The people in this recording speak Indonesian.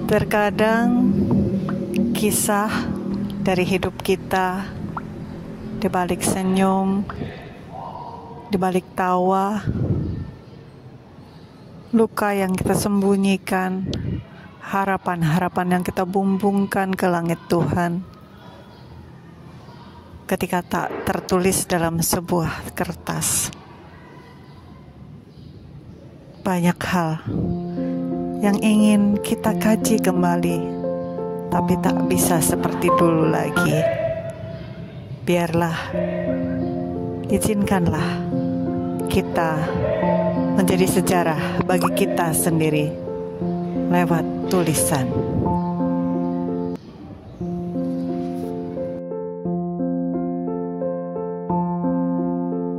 Terkadang kisah dari hidup kita, di balik senyum, di balik tawa, luka yang kita sembunyikan, harapan-harapan yang kita bumbungkan ke langit Tuhan, ketika tak tertulis dalam sebuah kertas. Banyak hal yang ingin kita kaji kembali, tapi tak bisa seperti dulu lagi. Biarlah, izinkanlah kita menjadi sejarah bagi kita sendiri lewat tulisan.